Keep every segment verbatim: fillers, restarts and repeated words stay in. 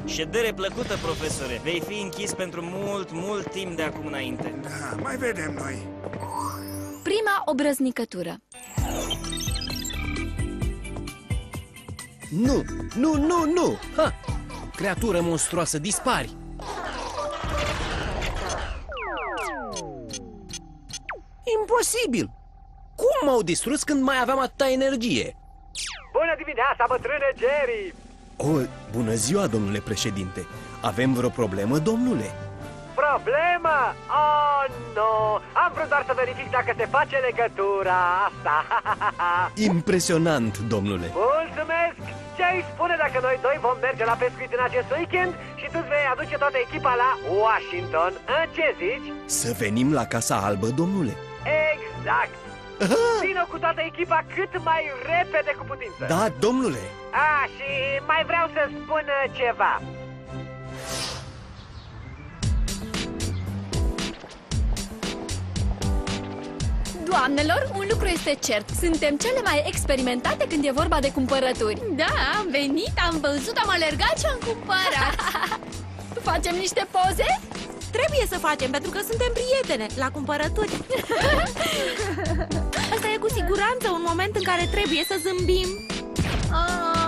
Ședere plăcută, profesore. Vei fi închis pentru mult, mult timp de acum înainte. Da, mai vedem noi. Prima obrăznicătură. Nu, nu, nu, nu! Ha! Creatură monstruoasă, dispari! Imposibil! Cum m-au distrus când mai aveam atâta energie? Bună dimineața, bătrâne Jerry! O, bună ziua, domnule președinte! Avem vreo problemă, domnule? Problemă? Oh, nu! Am vrut doar să verific dacă se face legătura asta. Impresionant, domnule! Mulțumesc! Ce îi spune dacă noi doi vom merge la pescuit în acest weekend și tu îți vei aduce toată echipa la Washington? Ce zici? Să venim la Casa Albă, domnule? Exact! Vino cu toată echipa cât mai repede cu putință. Da, domnule! A, și mai vreau să spun ceva. Doamnelor, un lucru este cert. Suntem cele mai experimentate când e vorba de cumpărături. Da, am venit, am văzut, am alergat și am cumpărat. Facem niște poze? Trebuie să facem, pentru că suntem prietene la cumpărături. Asta e cu siguranță un moment în care trebuie să zâmbim. Ah.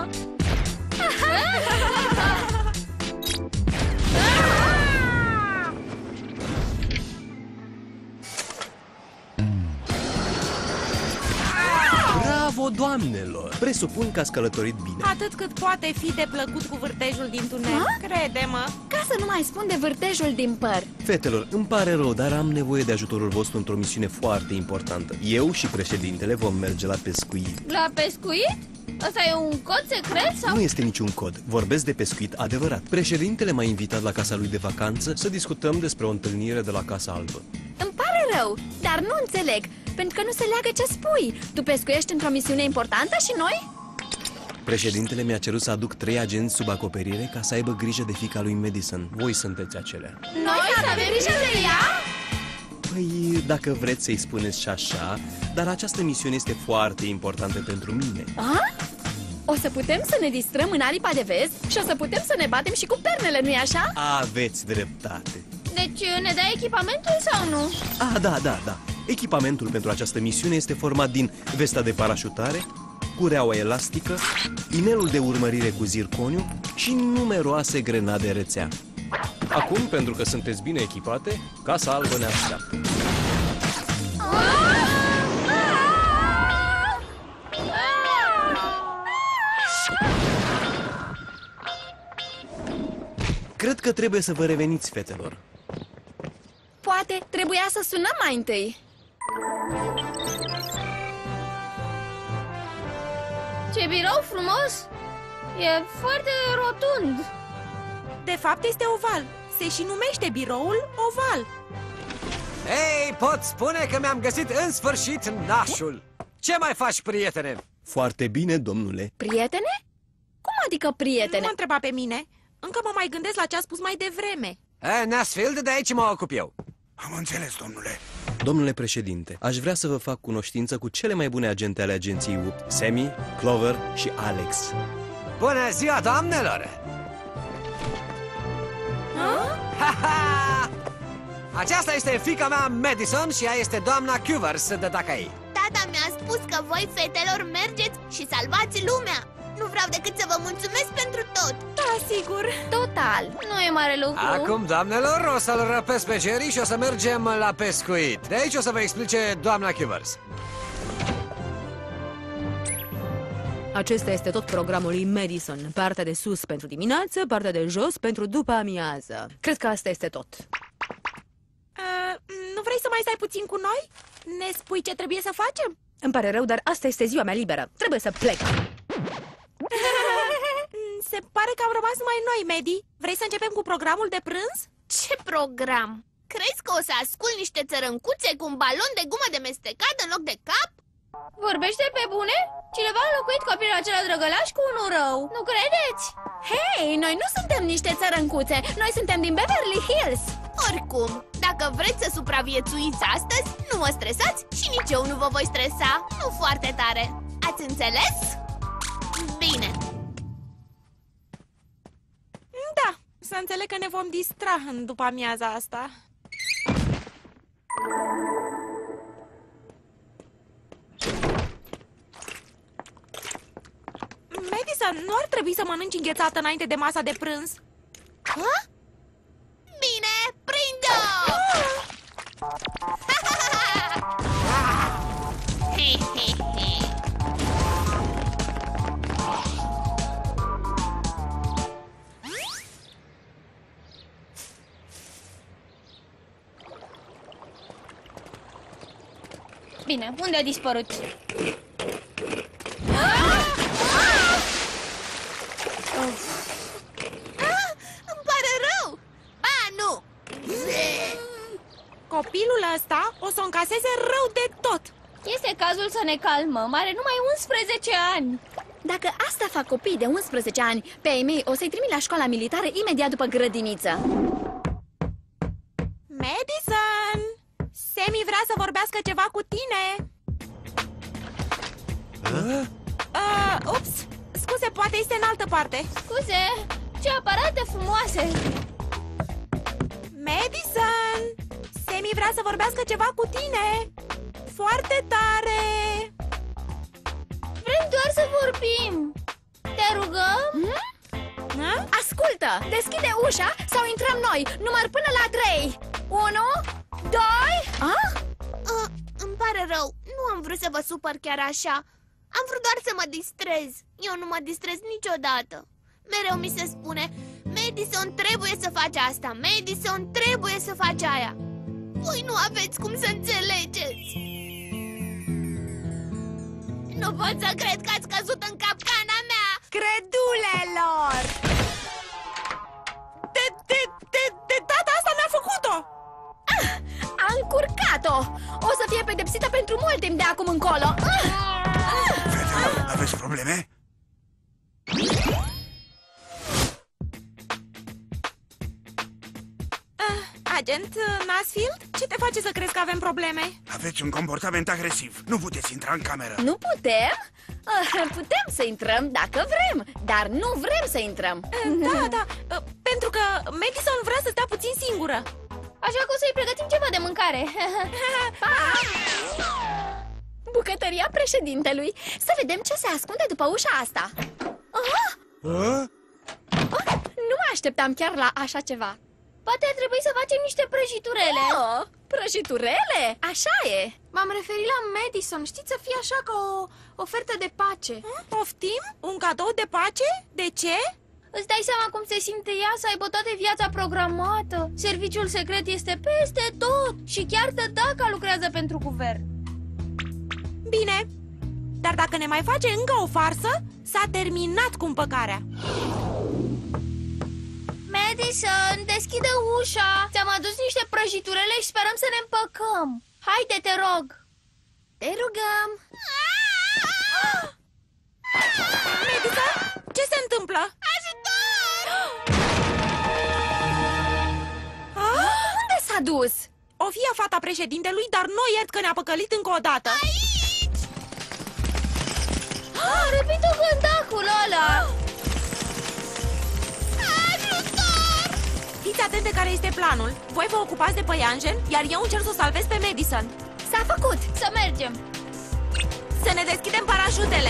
Bravo, doamnelor! Presupun că ați călătorit bine. Atât cât poate fi de plăcut cu vârtejul din tunel. Crede-mă. Ca să nu mai spun de vârtejul din păr. Fetelor, îmi pare rău, dar am nevoie de ajutorul vostru într-o misiune foarte importantă. Eu și președintele vom merge la pescuit. La pescuit? Asta e un cod secret sau? Nu este niciun cod. Vorbesc de pescuit adevărat. Președintele m-a invitat la casa lui de vacanță să discutăm despre o întâlnire de la Casa Albă. Îmi pare rău, dar nu înțeleg. Pentru că nu se leagă ce spui. Tu pescuiești într-o misiune importantă și noi? Președintele mi-a cerut să aduc trei agenți sub acoperire ca să aibă grijă de fiica lui Madison. Voi sunteți acelea. Noi să avem grijă de ea? Păi, dacă vreți să-i spuneți și așa, dar această misiune este foarte importantă pentru mine. A? O să putem să ne distrăm în aripa de vest și o să putem să ne batem și cu pernele, nu-i așa? Aveți dreptate. Deci ne dai echipamentul sau nu? Ah, da, da, da. Echipamentul pentru această misiune este format din vesta de parașutare, cureaua elastică, inelul de urmărire cu zirconiu și numeroase grenade rețea. Acum, pentru că sunteți bine echipate, Casa Albă ne așteaptă. Cred că trebuie să vă reveniți, fetelor. Poate trebuia să sunăm mai întâi. Ce birou frumos! E foarte rotund. De fapt este oval. Se și numește biroul oval. Ei, pot spune că mi-am găsit în sfârșit nașul. Ce mai faci, prietene? Foarte bine, domnule. Prietene? Cum adică prietene? Nu mă întreba pe mine. Încă mă mai gândesc la ce a spus mai devreme. E, Nashville, de aici mă ocup eu. Am înțeles, domnule. Domnule președinte, aș vrea să vă fac cunoștință cu cele mai bune agente ale agenției U P, Sammy, Clover și Alex. Bună ziua, doamnelor! Ha-ha! Aceasta este fiica mea, Madison, și ea este doamna Cuvers de data ei. Tata mi-a spus că voi, fetelor, mergeți și salvați lumea. Nu vreau decât să vă mulțumesc pentru tot. Da, sigur. Total. Nu e mare lucru. Acum, doamnelor, o să-l răpesc pe Jerry și o să mergem la pescuit. De aici o să vă explice doamna Cuvers. Acesta este tot programul lui Madison. Partea de sus pentru dimineață, partea de jos pentru după amiază. Cred că asta este tot. Uh, nu vrei să mai stai puțin cu noi? Ne spui ce trebuie să facem? Îmi pare rău, dar asta este ziua mea liberă. Trebuie să plec. Se pare că am rămas numai noi, Maddie. Vrei să începem cu programul de prânz? Ce program? Crezi că o să ascult niște țărâncuțe cu un balon de gumă de mestecat în loc de cap? Vorbește pe bune? Cineva a locuit copilul acela drăgălaș cu unul rău. Nu credeți? Hei, noi nu suntem niște țărâncuțe. Noi suntem din Beverly Hills. Oricum, dacă vreți să supraviețuiți astăzi, nu mă stresați și nici eu nu vă voi stresa. Nu foarte tare. Ați înțeles? Bine. Da, Să înțeleg că ne vom distra în după amiaza asta. Madison, nu ar trebui să mănânci înghețată înainte de masa de prânz? Ha? Bine, prinde-o! Bine, unde a dispărut? Îmi pare rău! Ba, nu! Copilul ăsta o să o încaseze rău de tot. Este cazul să ne calmăm, are numai unsprezece ani. Dacă asta fac copiii de unsprezece ani, pe ai mei o să-i trimit la școala militară imediat după grădiniță. Madison! Sammy vrea să vorbească ceva cu tine. Uh, ups! Scuze, poate este în altă parte. Scuze, ce aparate frumoase! Madison! Sammy vrea să vorbească ceva cu tine. Foarte tare! Vrem doar să vorbim. Te rugăm? Hmm? Ascultă! Deschide ușa sau intrăm noi. Număr până la trei. Unu, doi... Ah? Uh, îmi pare rău, nu am vrut să vă supăr chiar așa. Am vrut doar să mă distrez. Eu nu mă distrez niciodată. Mereu mi se spune: Madison, trebuie să faci asta, Madison, trebuie să faci aia. Voi nu aveți cum să înțelegeți. Nu pot să cred că ați căzut în capcana mea. Credulelor! De, de, de, de data asta mi-a făcut-o! Ah, a încurcat-o! O să fie pedepsită pentru mult timp de acum încolo. Ah! Fetelor, aveți probleme? Uh, agent Nasfield, ce te face să crezi că avem probleme? Aveți un comportament agresiv. Nu puteți intra în cameră. Nu putem? Ah, putem să intrăm dacă vrem, dar nu vrem să intrăm. Uh, da, da, uh, pentru că Madison vrea să stea puțin singură. Așa că o să-i pregătim ceva de mâncare. Pa! Bucătăria președintelui. Să vedem ce se ascunde după ușa asta. Ah! A? Ah, nu mă așteptam chiar la așa ceva. Poate ar trebui să facem niște prăjiturele. Oh, prăjiturele? Așa e. M-am referit la Madison, știți, să fie așa ca o ofertă de pace. Poftim? Un cadou de pace? De ce? Îți dai seama cum se simte ea să aibă toată viața programată? Serviciul secret este peste tot și chiar tătaca lucrează pentru guvern. Bine, dar dacă ne mai face încă o farsă, s-a terminat cu împăcarea. Madison, deschide ușa. Ți-am adus niște prăjiturele și sperăm să ne împăcăm. Haide, te rog. Te rugăm. Madison, ce se întâmplă? Ajutor! Ah, unde s-a dus? O fie fata președintelui, dar nu iert că ne-a păcălit încă o dată. Aici! Ah, repet-o gândacul ăla. Ajutor! Fiți atente care este planul. Voi vă ocupați de păianjen, iar eu încerc să o salvez pe Madison. S-a făcut. Să mergem. Să ne deschidem parașutele.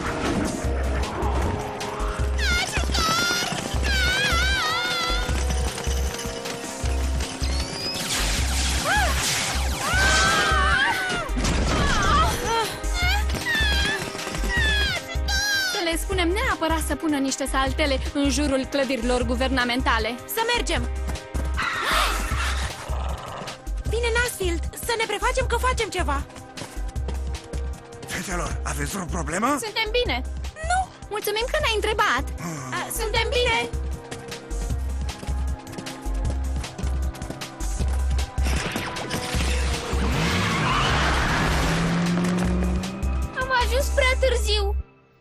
Să le spunem neapărat să pună niște saltele în jurul clădirilor guvernamentale. Să mergem. Bine, Nasfield, să ne prefacem că facem ceva. Fetelor, aveți vreo problemă? Suntem bine. Nu, mulțumim că ne-ai întrebat. A, suntem bine. Am ajuns prea târziu.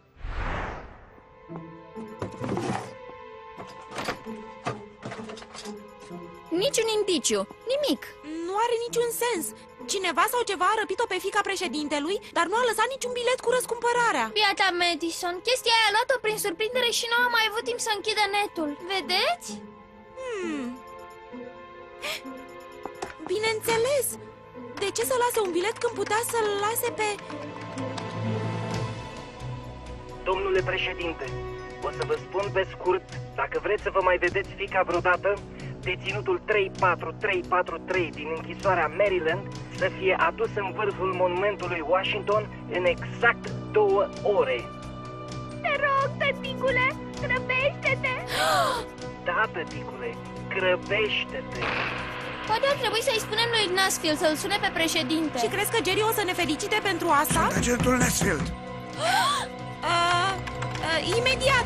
Niciun indiciu, nimic. Nu are niciun sens. Cineva sau ceva a răpit-o pe fiica președintelui, dar nu a lăsat niciun bilet cu răscumpărarea. Biata Madison, chestia aia a luat-o prin surprindere și nu a mai avut timp să închidă netul. Vedeți? Hmm. Bineînțeles! De ce să lase un bilet când putea să-l lase pe... Domnule președinte, o să vă spun pe scurt, dacă vreți să vă mai vedeți fiica vreodată, deținutul trei patru trei patru trei din închisoarea Maryland să fie adus în vârful monumentului Washington în exact două ore. Te rog, tăticule, grăbește-te! Da, tăticule, grăbește-te! Poate ar trebui să-i spunem lui Nasfield să-l sune pe președinte. Și crezi că Jerry o să ne felicite pentru asta? Sunt agentul Nesfield. Uh, uh, imediat!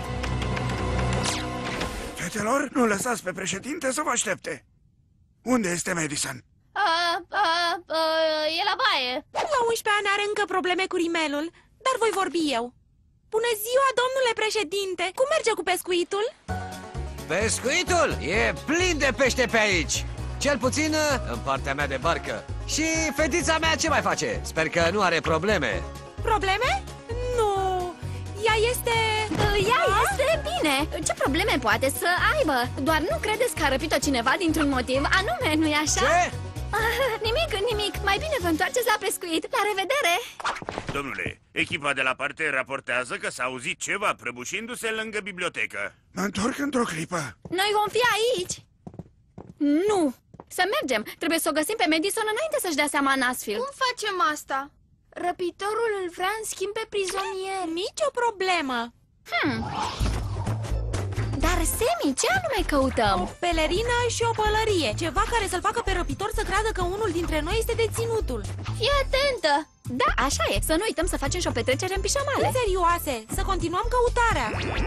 Fetelor, nu lăsați pe președinte să vă aștepte. Unde este Madison? Uh, uh, uh, e la baie. La unsprezece ani are încă probleme cu rimelul, dar voi vorbi eu. Bună ziua, domnule președinte! Cum merge cu pescuitul? Pescuitul? E plin de pește pe aici. Cel puțin în partea mea de barcă. Și fetița mea ce mai face? Sper că nu are probleme. Probleme? Nu, ea este... Ea este bine. Ce probleme poate să aibă? Doar nu credeți că a răpit-o cineva dintr-un motiv anume, nu-i așa? Ce? Ah, nimic, nimic. Mai bine vă întoarceți la pescuit. La revedere! Domnule, echipa de la parte raportează că s-a auzit ceva prăbușindu-se lângă bibliotecă. Mă întorc într-o clipă. Noi vom fi aici. Nu! Să mergem! Trebuie să o găsim pe Madison înainte să-și dea seama Nasfield. Cum facem asta? Răpitorul îl vrea în schimb pe prizonier. Nici o problemă. Hmm. Dar, Semi, ce anume căutăm? O pelerină și o pălărie. Ceva care să-l facă pe răpitor să creadă că unul dintre noi este deținutul. Fii atentă! Da, așa e. Să nu uităm să facem și o petrecere în pișamale. Fiți serioase, să continuăm căutarea.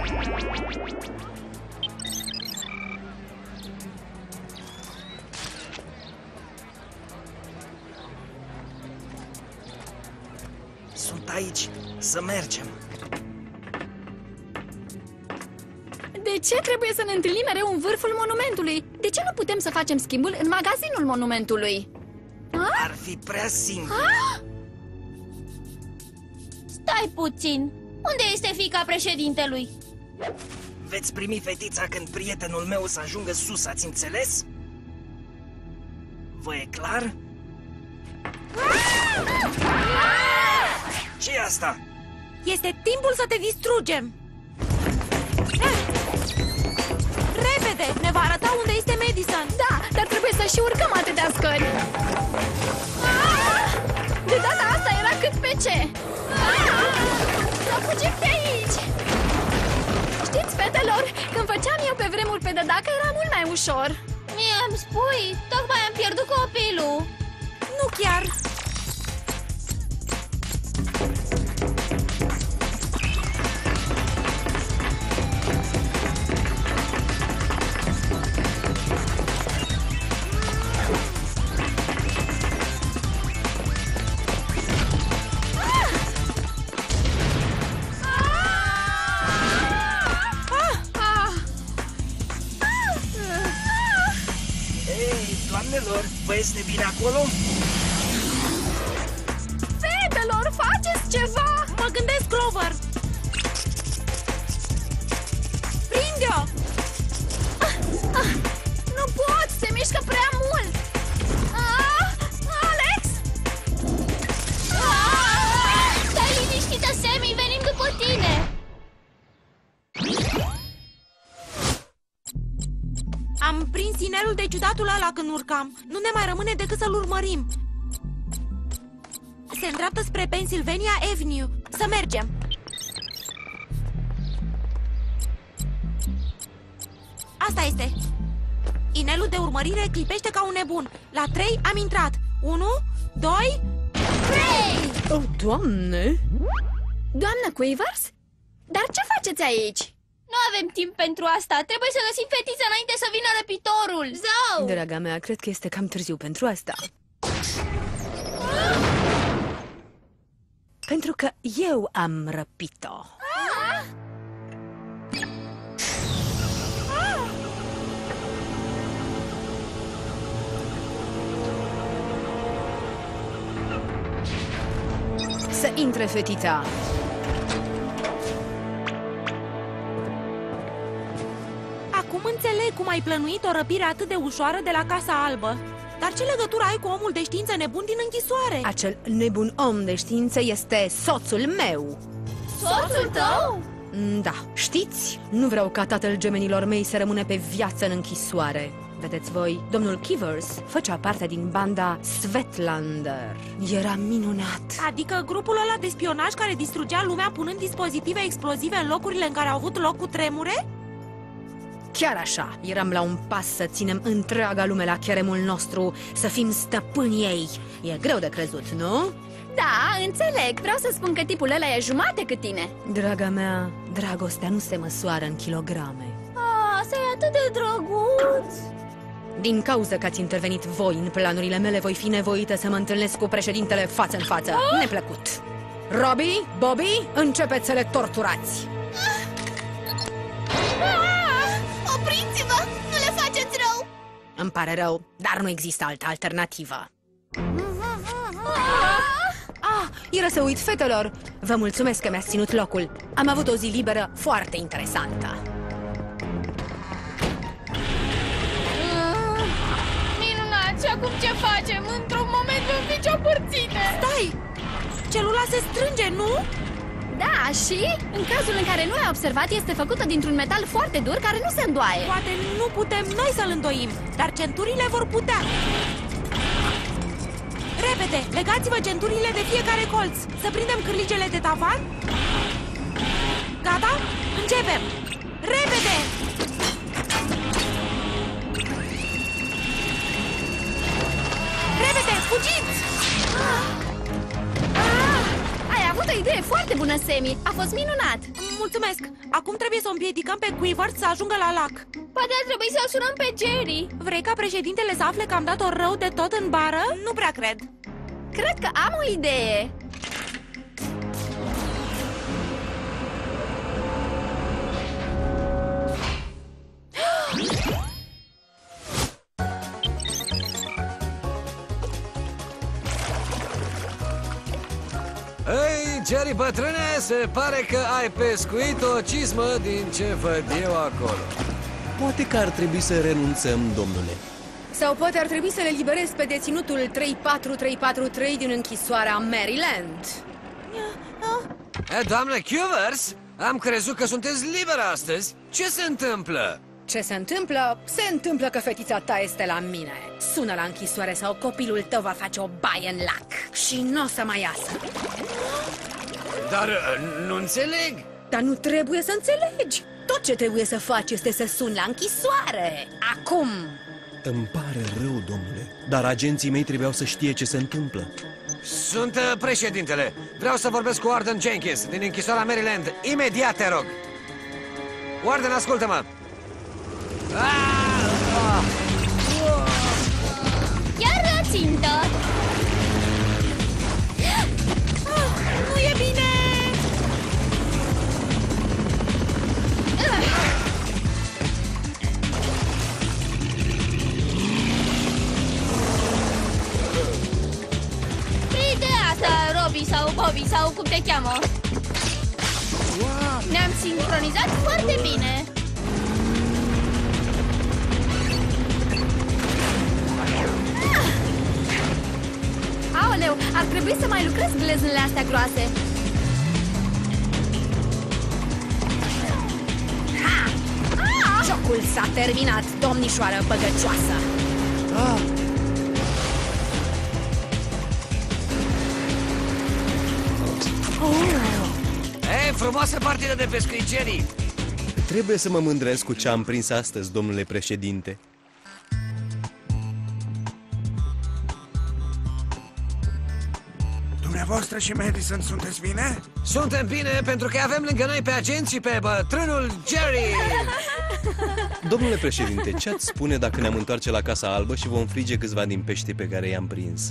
Sunt aici. Să mergem. De ce trebuie să ne întâlnim mereu în vârful monumentului? De ce nu putem să facem schimbul în magazinul monumentului? A? Ar fi prea simplu. A? Stai puțin! Unde este fiica președintelui? Veți primi fetița când prietenul meu o să ajungă sus, ați înțeles? Vă e clar? Ce-i asta? Este timpul să te distrugem. Repede! Ne va arăta unde este Madison. Da, dar trebuie să și urcăm atâtea scări. De data asta era cât pe ce. Să fugim de aici. Știți, fetelor, când făceam eu pe vremuri pe dădacă era mult mai ușor. Mie îmi spui, tocmai am pierdut copilul. Nu chiar. Vă este bine acolo? Fetelor, faceți ceva! Mă gândesc, Clover! Prinde-o! Ah, ah, nu pot, se mișcă prea mult! Ah, Alex! Ah! Stai liniștită, Sammy, venim după tine! Am prins inelul de ciudatul ăla când urcam. Nu ne mai rămâne decât să-l urmărim. Se îndreaptă spre Pennsylvania Avenue. Să mergem. Asta este. Inelul de urmărire clipește ca un nebun. La trei am intrat. Unu, doi, trei! Oh, Doamne! Doamnă Quivers? Dar ce faceți aici? Nu avem timp pentru asta. Trebuie să găsim fetița înainte să vină răpitorul. Zău! Draga mea, cred că este cam târziu pentru asta. Pentru că eu am răpit-o. Să intre fetița. Acum înțeleg. cum ai plănuit o răpire atât de ușoară de la Casa Albă. Dar ce legătură ai cu omul de știință nebun din închisoare? Acel nebun om de știință este soțul meu. Soțul tău? Da, știți? Nu vreau ca tatăl gemenilor mei să rămână pe viață în închisoare. Vedeți voi, domnul Kivers făcea parte din banda Svetlander. Era minunat. Adică grupul ăla de spionaj care distrugea lumea punând dispozitive explozive în locurile în care au avut loc cu tremure? Chiar așa, eram la un pas să ținem întreaga lume la cheremul nostru, să fim stăpânii ei. E greu de crezut, nu? Da, înțeleg. Vreau să spun că tipul ăla e jumate cât tine. Draga mea, dragostea nu se măsoară în kilograme. Ah, asta e atât de drăguț! Din cauza că ați intervenit voi în planurile mele, voi fi nevoită să mă întâlnesc cu președintele față în față. Ah! Neplăcut. Robbie, Bobby, începeți să le torturați. Opriți-vă! Nu le faceți rău! Îmi pare rău, dar nu există altă alternativă. Ah, era să uit, fetelor. Vă mulțumesc că mi-ați ținut locul. Am avut o zi liberă foarte interesantă. Minunat! Și acum ce facem? Într-un moment vom fi ciopărțite! Stai! Celula se strânge, nu? Da, și în cazul în care nu ai observat, este făcută dintr-un metal foarte dur care nu se îndoaie. Poate nu putem noi să-l îndoim, dar centurile vor putea. Repede, legați-vă centurile de fiecare colț. Să prindem cârligele de tavan. Gata? Începem! Repede! Repede, fugiți! Ai avut o idee foarte bună, Sammy. A fost minunat. Mulțumesc! Acum trebuie să o împiedicăm pe Quivers să ajungă la lac. Poate ar trebui să-l sunăm pe Jerry. Vrei ca președintele să afle că am dat-o rău de tot în bară? Nu prea cred. Cred că am o idee. Ei, Jerry, bătrâne, se pare că ai pescuit o cizmă din ce văd eu acolo. Poate că ar trebui să renunțăm, domnule. Sau poate ar trebui să le liberez pe deținutul trei patru trei patru trei din închisoarea Maryland. E, doamnă Quivers, am crezut că sunteți liberă astăzi. Ce se întâmplă? Ce se întâmplă? Se întâmplă că fetița ta este la mine. Sună la închisoare sau copilul tău va face o baie în lac și nu o să mai iasă. Dar nu înțeleg. Dar nu trebuie să înțelegi. Tot ce trebuie să faci este să suni la închisoare. Acum! Îmi pare rău, domnule, dar agenții mei trebuiau să știe ce se întâmplă. Sunt uh, președintele. Vreau să vorbesc cu Warden Jenkins din închisoarea Maryland. Imediat, te rog. Warden, ascultă-mă. Iar o țintă! Nu e bine! Prinde asta, Robbie sau Bobby sau cum te cheamă. Ne-am sincronizat foarte bine. Aoleu, ar trebui să mai lucrez gleznele astea groase. Ha! Ah! Jocul s-a terminat, domnișoară băgăcioasă. Ah! Ei, frumoasă partidă de pescuit, Jerry. Trebuie să mă mândresc cu ce am prins astăzi, domnule președinte. Dumneavoastră și Madison sunteți bine? Suntem bine pentru că avem lângă noi pe agenți și pe bătrânul Jerry. Domnule președinte, ce-ați spune dacă ne-am întoarce la Casa Albă și vom frige câțiva din pești pe care i-am prins?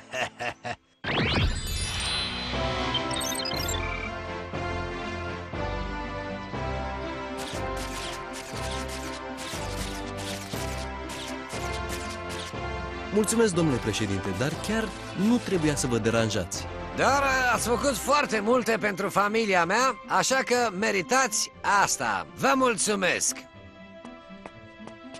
Mulțumesc, domnule președinte, dar chiar nu trebuia să vă deranjați. Dar ați făcut foarte multe pentru familia mea, așa că meritați asta. Vă mulțumesc!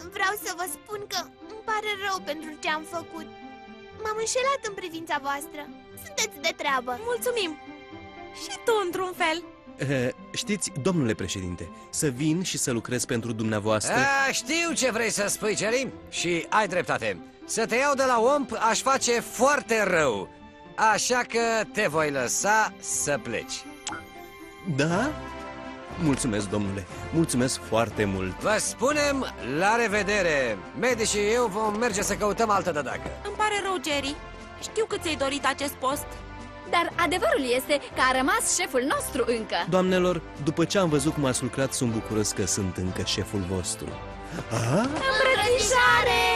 vreau să vă spun că îmi pare rău pentru ce am făcut. M-am înșelat în privința voastră. Sunteți de treabă. Mulțumim! Și tu, într-un fel. Uh, știți, domnule președinte, să vin și să lucrez pentru dumneavoastră... A, știu ce vrei să spui, Jerry, și ai dreptate. Să te iau de la om aș face foarte rău. Așa că te voi lăsa să pleci. Da? Mulțumesc, domnule, mulțumesc foarte mult. Vă spunem la revedere. Medi și eu vom merge să căutăm altă dădacă. Îmi pare rău, Jerry. Știu că ți-ai dorit acest post. Dar adevărul este că a rămas șeful nostru încă. Doamnelor, după ce am văzut cum ați lucrat, sunt bucuros că sunt încă șeful vostru. A? Îmbrățișare!